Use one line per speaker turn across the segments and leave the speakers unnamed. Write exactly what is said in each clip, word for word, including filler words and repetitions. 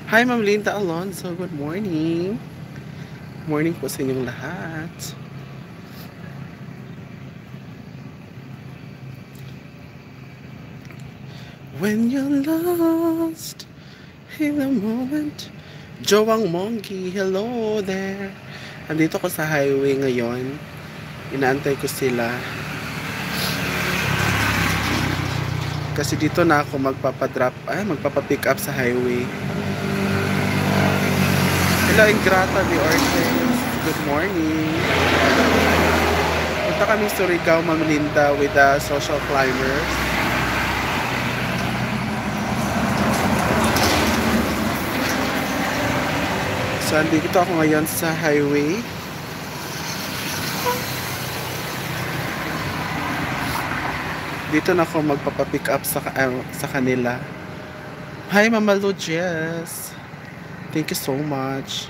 Hi, Ma'am Linda Alonso. Good morning. Morning po sa inyong lahat. When you're lost in the moment. Joang Monkey, hello there. Andito ko sa highway ngayon. Inaantay ko sila. Kasi dito na ako magpapadrop, ay magpapapick up sa highway. Hello, Ingrata de Ortiz. Good morning. Punta kami Surigao, Ma'am Linda, with the social climbers. So, andito ako ngayon sa highway. Dito na ako magpapapick up sa, uh, sa kanila. Hi, Mama Lu Jess. Thank you so much.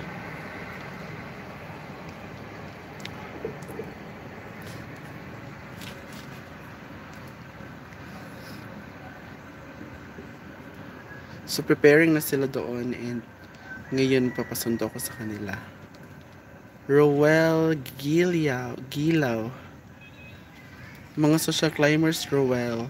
So, preparing na sila doon and ngayon papasundo ako sa kanila. Roel Gilaw. Gilaw. Mga social climbers, Roel.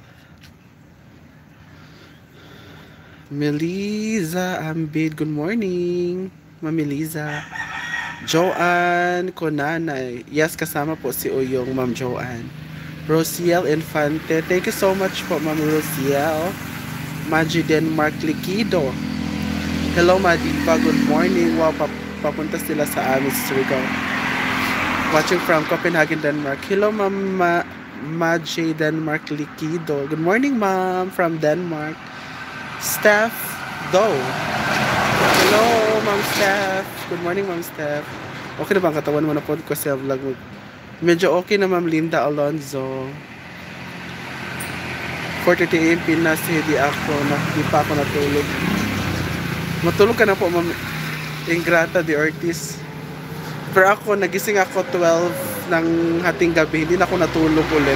Melisa Ambid, good morning. Ma'am Melisa. Joanne Conanay. Yes, kasama po si Uyong, Ma'am Joanne. Rosiel Infante. Thank you so much po, Ma'am Rosiel. Maji Denmark Liquido. Hello, Madipa. Good morning. Wow, pap papunta sila sa amin sa Surigao. Watching from Copenhagen, Denmark. Hello, Ma'am Ma Maji Denmark Liquido. Good morning, Ma'am, from Denmark. Steph Doe. Hello, Ma'am Steph. Good morning, Ma'am Steph. Okay na ba ang katawan mo na po ko sa vlog mo? Medyo okay na, Ma'am Linda Alonzo. four thirty a m Pinas, hindi ako, hindi pa ako natulog. Matulog ka na po, Ma'am Ingrata de Ortiz. Pero ako, nagising ako twelve ng hating gabi, hindi na ako natulog ulit.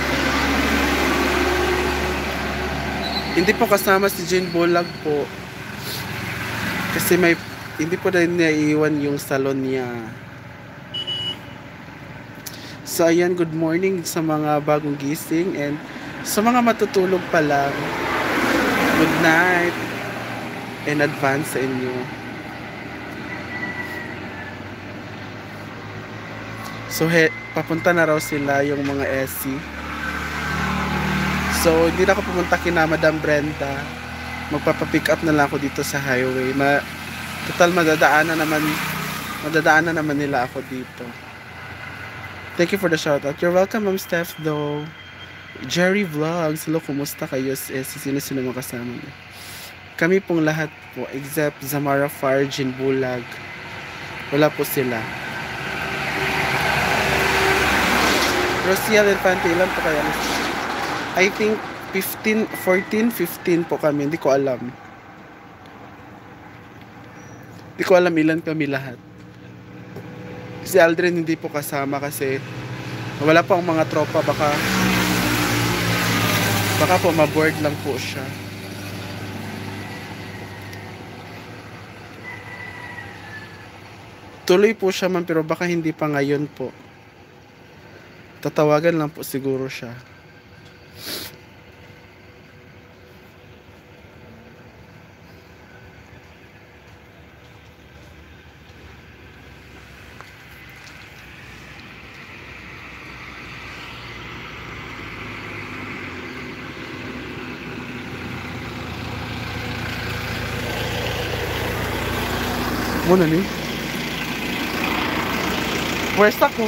Hindi po kasama si Jane Bulag po. Kasi may, hindi po na naiiwan yung salon niya. So ayan, good morning sa mga bagong gising and sa mga matutulog pa lang. Good night in advance sa inyo. So he, papunta na raw sila yung mga S C. So hindi na ako pumunta kina Madam Brenda. Magpapapick up na lang ako dito sa highway. Ma total madadaanan naman madadaanan naman nila ako dito. Thank you for the shout out. You're welcome, Ma'am Steph though. Jerry Vlogs, hello, kumusta kayo? Eh, sino-sino mga kasama niyo? Kami pong lahat po, except Zamara Farjin Bulag. Wala po sila. Rosiel Infante, ilan po kaya? I think fifteen, fourteen, fifteen po kami. Hindi ko alam. Hindi ko alam ilan kami lahat. Si Aldrin hindi po kasama kasi wala po ang mga tropa. Baka Baka po ma-board lang po siya. Tuloy po siya man pero baka hindi pa ngayon po. Tatawagan lang po siguro siya. Muna ni. Where's ako?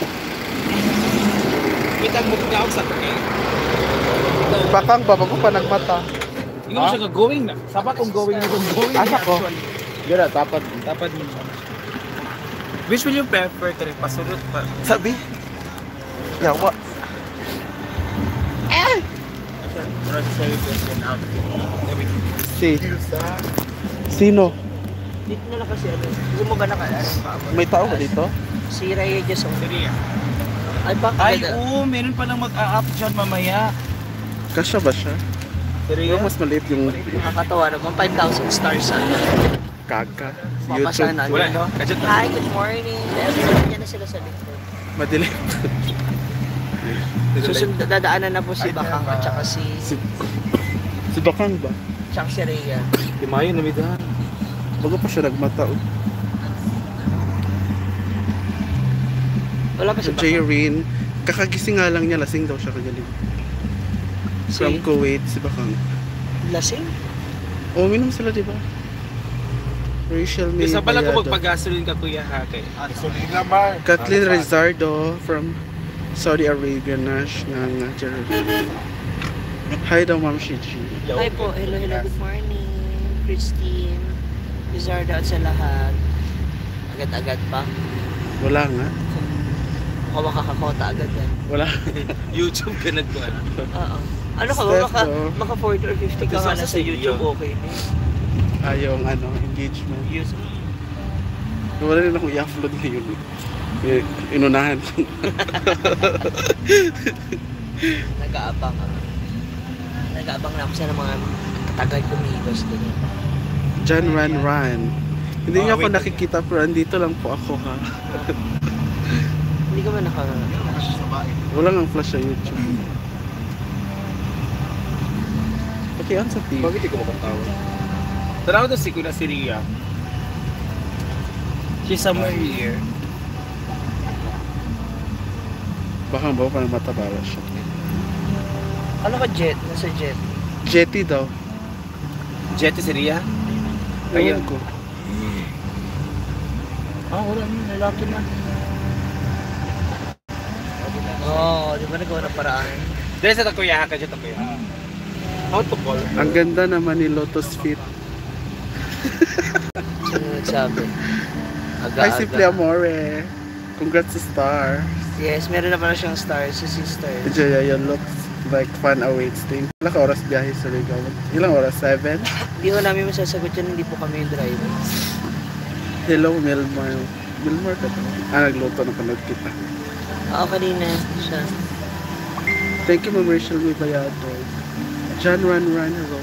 Kita mo kagawag sa tukay.
Bakang babago pa nagmata.
Hindi mo siya going na. Sapat kong going na kung going
Asa ko?
Gila, tapad. Tapad mo. Which will you prefer to rin? Pasulot pa?
Sabi? Yawa. Eh! Si. Sino?
Dito na lang kasi ano, gusto mo ba naka ano pa?
May tao ba dito?
Si Raya Jason.
Siria.
Ay bak
Ay, oo, meron pa lang mag-a-up dyan mamaya.
Kasya ba siya? Pero
Siria?
mas maliit yung...
nakakatawa naman five thousand stars ano.
Kaka.
Mapasahan
YouTube.
na.
Wala, no? Kadyo to.
Hi, good morning. Diyan na sila sa likod.
Madilim.
Susunod, dadaanan na po si Bakang at saka si,
Si, si Bakang ba?
tsaka si Rhea.
Di mayo, namidahan.
Bago pa siya nagmata. oh.
Wala pa si
Si
Bakang.
Jayrin, kakagising nga lang niya, lasing daw siya kagaling. From
Si
Kuwait, si Bakang.
Lasing?
Oh, minom sila, di ba? Rachel May
Isa pala ko
Bayado.
magpagasolin ka kuya ha kay.
Gasolina, Mar.
Kathleen Rizardo from Saudi Arabia, Nash ng Jerusalem. Hi daw, Ma'am Shiji.
Hi po. Hello, hello. Good morning. Christine. Lizarda at sa lahat. Agad-agad pa.
Wala nga.
Mukhang makakakota agad yan.
Wala.
YouTube ka nagkuhan.
Oo. Ano ka ba?
Steph,
Maka,
oh.
maka forty or fifty ka nga na sa YouTube. Okay na yun.
Ayong ano, engagement.
Yes.
Wala rin akong i-upload ngayon. Eh, inunahan ko.
Nag-aabang ako. Nag-aabang na ako sa mga katagal kumigos. Ganyan.
Jan Ran Ran. Hindi
Oh,
niyo ako
wait.
nakikita pero andito lang po ako ha.
Hindi ka ba naka...
Wala nga flash sa YouTube. Okay, on sa T V.
Bakit di ko makatawag? Tara ko si Kuna si Ria. She's somewhere here.
Baka ba pa matabala siya.
Ano ka jet? Nasa jet?
Jetty daw.
Jetty si Ria?
Ayun ko.
Ah, wala na. Lalaki na.
Oo, oh, di ba nagawa ng paraan?
Dahil sa takuya ka dyan takuya. How to call?
Ang ganda naman ni Lotus Fit.
Sino nagsabi? Aga-aga.
Hi, Simple Amore. Congrats sa star.
Yes, meron na pala siyang stars, si sister.
Enjoy your looks like fun awaits thing. Ilang ka oras biyahe sa Ligaw? Ilang oras? Seven?
Hindi ko namin masasagot yan, hindi po kami yung driver.
Hello, Milmar. Milmar ka to. Ah, nagluto na panood kita.
Oo, kanina siya.
Thank you, Ma'am Rachel May Bayado. John Ran Ran Roll.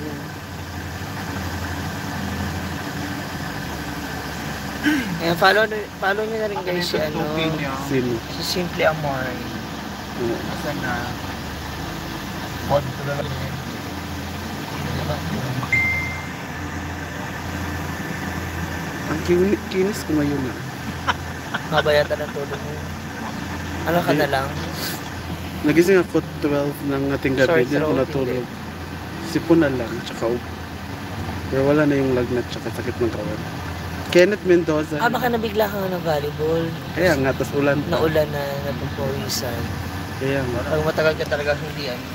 Ayan, follow, follow nyo na rin guys si ano,
Sino?
si Simple Amore.
Oo.
Asan na?
Pod ko na lang yun.
Ang kin- kinis ko ngayon na.
Mabayatan ng tulog mo. Ano ka na lang?
Nagising ako twelve ng ating gabi.
Sorry,
Hindi ako
throat,
natulog. Sipon na lang, tsaka upo. Pero wala na yung lagnat, tsaka sakit ng kawan. Kenneth Mendoza.
Ah, baka nabigla ka nga ng volleyball.
Kaya nga, tas ulan pa.
Naulan na, napupawisan.
Kaya nga.
Pag matagal ka talaga hindi ano.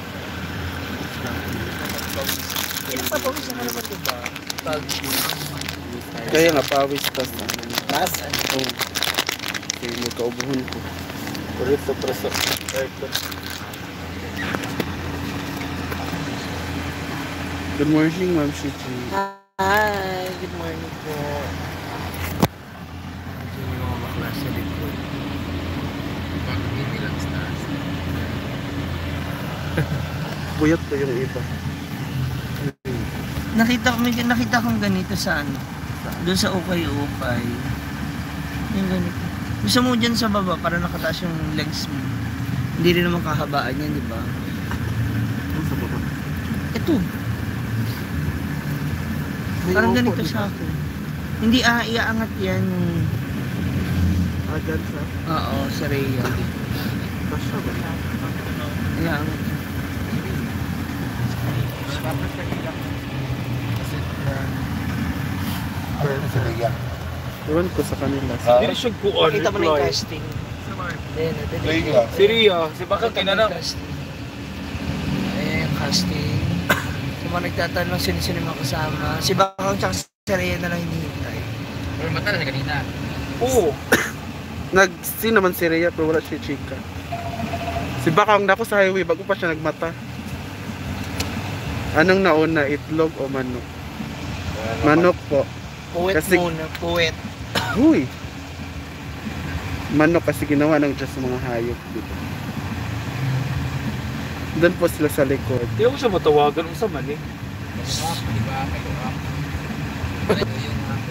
Napapawisan ka naman diba? Pag
Kaya nga, pawis tas.
taas ano.
Oo. Kaya magkaubuhon ko.
Ulit sa preso. Aircon.
Good morning, Ma'am Shiji.
Hi, good morning po. Ito yung mga bakla sa likod.
Buyat ko yung iba.
Nakita ko, may nakita kong ganito sa ano, doon sa ukay-ukay. Yung ganito. Gusto mo dyan sa baba para nakataas yung legs mo. Hindi rin naman kahabaan yan, di ba?
Ano sa baba?
Ito.
May
Parang
upo,
ganito
di ba?
sa akin. Hindi ah, iaangat yan yung...
Agad sa?
Oo, sa Rhea.
Kasya ba?
Iaangat yan.
Pero sa Liga.
Iwan ko sa kanila.
Ah.
Hindi siya kuon.
Pakita mo na yung casting. Then, then,
Liga.
Si Ria. Si Baka
Pakita mo
kinanap.
yung casting. Ayan yung casting. Sa mga nagtatanong sino-sino yung mga kasama. Si Bakang tsaka si Rhea na lang hinihintay.
Pero mata na siya kanina. Oo.
Nag-see naman si Rhea pero wala si Chika. Si Bakang na ako sa highway bago pa siya nagmata. Anong nauna, itlog o manok? Manok po.
Puwet
Kasi-
muna, puwet.
Huy! Manok kasi ginawa ng Diyos sa mga hayop dito. Doon po sila sa likod.
Hindi ako siya matawagan. Ang sama ni.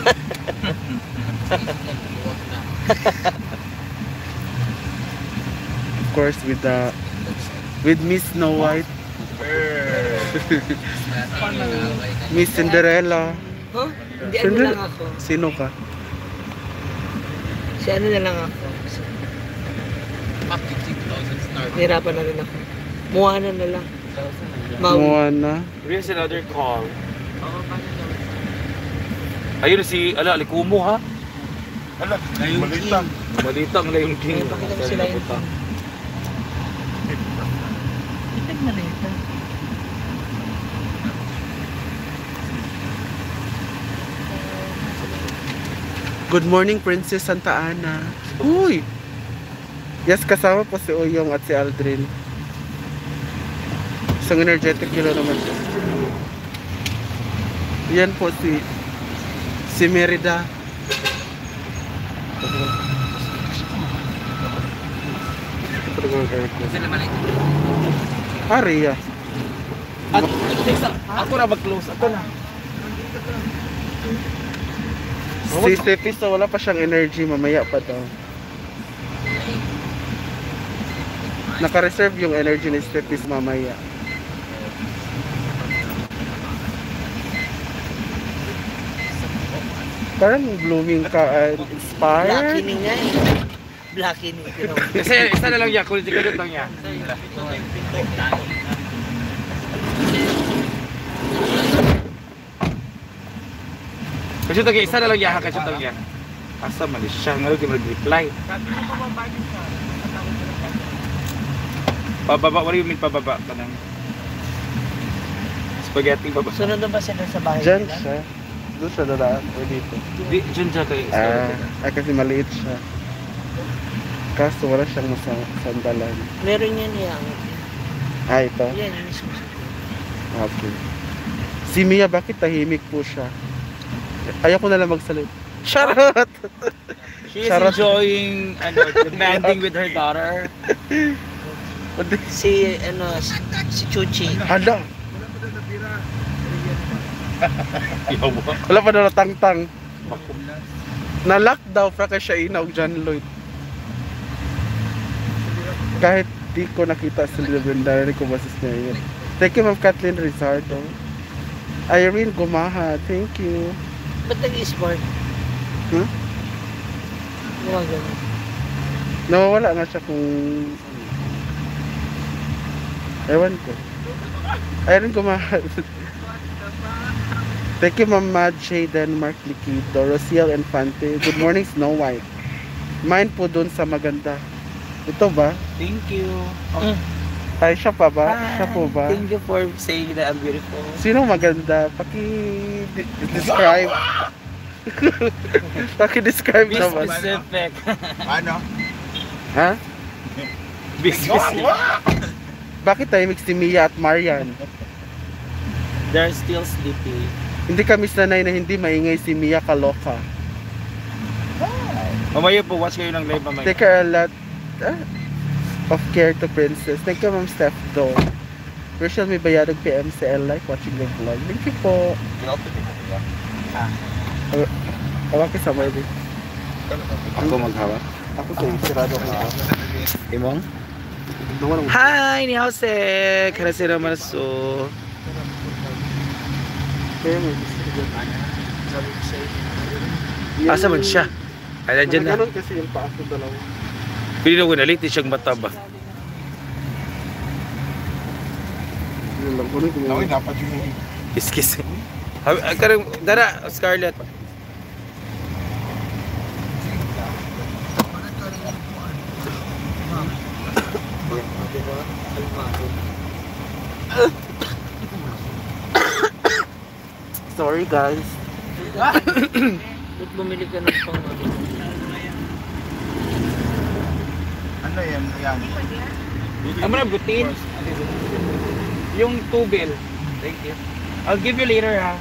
Of course, with the with Miss Snow White, Miss Cinderella.
Huh? Hindi, ano
Cinder-
lang ako.
Sino ka?
Si ano na lang ako. Nahirapan na rin ako. Moana na lang. Maui.
Moana.
Here's another call. Ayun si, ala, Likumo ha?
Ala, malita.
Malita ang Lion King.
Ay, pakita mo sila yun. Ipag na rin ito.
Good morning, Princess Santa Ana. Uy! Yes, kasama po si Uyong at si Aldrin. Isang energetic nila naman siya. Yan po si si Merida. Aria.
At, ako na mag-close. Ako na.
Si Stefis, so wala pa siyang energy, mamaya pa daw. Naka-reserve yung energy ni Stefis mamaya. Parang blooming ka and inspired.
Blackie nga eh. Blackie ni.
Isa, isa na lang yan. Kulit ka lang yan. Kasi ito, isa na lang yan. Kasi ito yan. Asa man siya. Ngayon kayo mag-reply. Pababa. What do you mean pababa ka nang? Spaghetti baba.
Sunod na ba sila sa bahay
Diyan
nila?
siya. Doon siya dadaan. O dito.
Di, dyan siya kayo.
Ah, ay kasi maliit siya. Kaso wala siyang masandalan.
Meron yan yan.
Ah, ito?
Yan, yung mismo.
Okay. Si Mia, bakit tahimik po siya? Ayaw ko na lang magsalit. Charot!
She is
Charot.
enjoying, ano, demanding with her daughter.
Si, ano, si, si Chuchi.
Hala!
Yawa.
Wala pa na tang-tang. Na-lock daw pra kay siya inaw John Lloyd. Kahit di ko nakita sa Brenda, ko basis niya yun. Thank you, Ma'am Kathleen Rizardo. Irene Gumaha, thank you.
Ba't nag-i-sport?
Hmm?
Mga ganun.
Nawawala nga siya kung... Ewan ko. Irene Gumaha. Thank you, Ma'am Mad Jaden, Mark Liquido, Rosiel Infante. Good morning, Snow White. Mine po dun sa maganda. Ito ba?
Thank you.
Mm.
Ay, siya pa ba?
Hi.
Siya po ba?
Thank you for saying that I'm beautiful.
Sino maganda? Paki-describe. Paki-describe
Be
naman.
specific.
Ano?
Ha?
Be specific.
Bakit tahimik si Mia at Marian?
They're still sleeping.
Hindi kami sanay na hindi maingay si Mia Kaloka.
Mamaya po, watch kayo ng live mamaya.
Take her a lot ah, of care to Princess. Thank you, Ma'am Steph Do. Rachel, may bayadog P M C L like watching the vlog. Thank you po. Hawak ka sa Marvin.
Ako maghawak.
Ako sa sirado ko na.
Imong?
Nawalang
Hi, ni Jose. Karasi naman so.
kaya may gusto ko dyan.
Asa man siya? Ay, nandiyan na.
Ganun kasi yung paas ng dalawa.
Pili na ko nalit, siyang mataba.
Yun lang, kunin ko
Nawin,
yun.
dapat yung
Kiss-kiss. Karang, dara, Scarlett.
Sorry guys.
Ba't bumili ka ng pang
ano yan, yan.
I'm gonna butin. Yung tubil. Thank you. I'll give you later ha.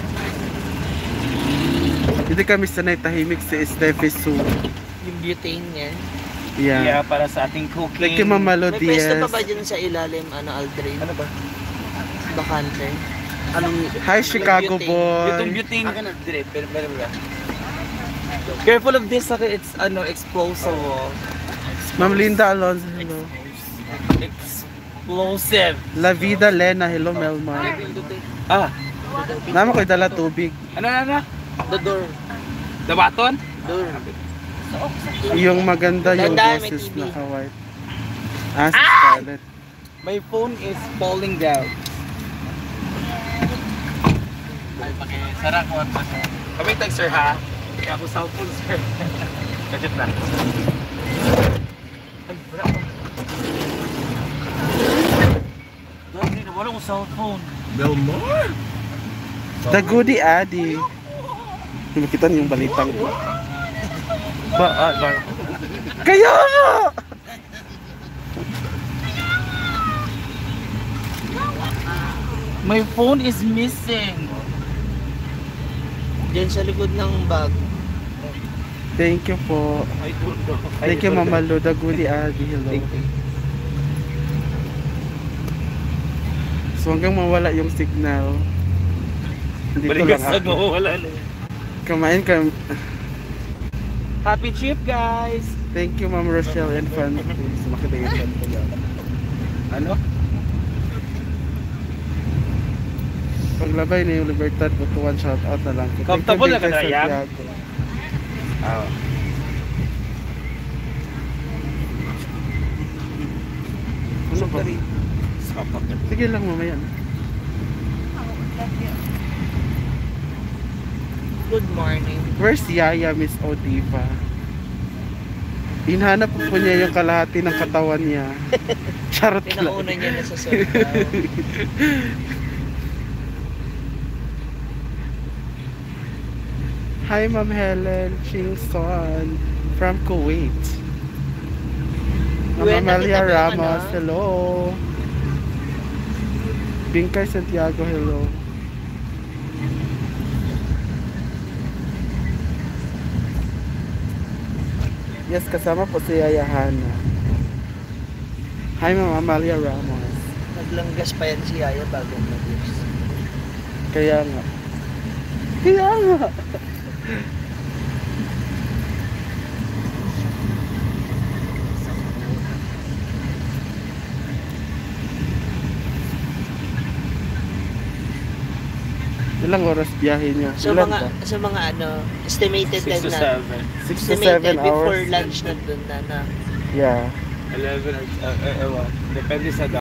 Hindi kami sanay tahimik si Steffi Su.
yung butane niya.
Yeah.
Yeah, para sa ating cooking.
Thank you, Ma'am
May pwesto
Melodies.
pa ba dyan sa ilalim, ano, Aldrin?
Ano ba?
Bakante.
Anong
Hi, Chicago
Butane.
Yung
boy.
butane. Dire, pero pero pero. Careful of this, okay? It's ano, explosive.
Ma'am Linda Alonso, hello.
Explosive.
La Vida Lena, hello Melma.
Ah,
Naman ko'y dala tubig.
ano na na?
The door.
The button?
Door.
Yung maganda yung
Tandaan, may
boses
T V.
na white. Ah, si Scarlett.
My phone is falling down. Ay, pakisara ko at kami tag sir ha. Kaya ako cellphone sir. Gadget na. Ay, wala ko. Dahil na wala ko cellphone.
Belmore?
The Goody Addy. Nakita niyo yung balitang ko.
Ba, ah, ba.
Kaya nga!
My phone is missing.
Diyan sa likod ng bag.
Thank you po.
I don't know.
Thank you Mama Lo, The Goody Addy, hello.
Thank you.
So hanggang mawala yung signal. Dito
Balikas
lang
ano,
ako.
wala na.
Kumain ka.
Happy trip guys!
Thank you Ma'am Rochelle and Fan. Makita yung fan ko lang.
Ano?
Paglabay na yung Libertad, butuan shout out na lang. Thank you,
Comfortable na
Big
ka na,
Kay
Yam?
Santiago.
Ah.
Ano ba? Sige lang mamaya.
Good morning.
Where's Yaya, Miss Odiva? Hinhanap po niya yung kalahati ng katawan niya. Charot lang.
Pinauna niya na sa surdown.
Hi Ma'am Helen Ching Son from Kuwait. Ma'am
Buena,
Amelia
kita ba,
Ramos,
ano?
hello. Bingkay Santiago, hello. Yes, kasama po si Yaya Hana. Hi Ma'am Amalia Ramos.
Naglanggas pa yan si Yaya bago mag-gives.
Kaya nga. Kaya nga. Ilang oras biyahe niyo?
Sa
Ilan
mga
ba?
sa mga ano, estimated
six
time
to
na.
seven.
six to
Estimated
seven
before
hours.
lunch na dun na na.
Yeah.
eleven or, uh, uh, ewan. Depende sa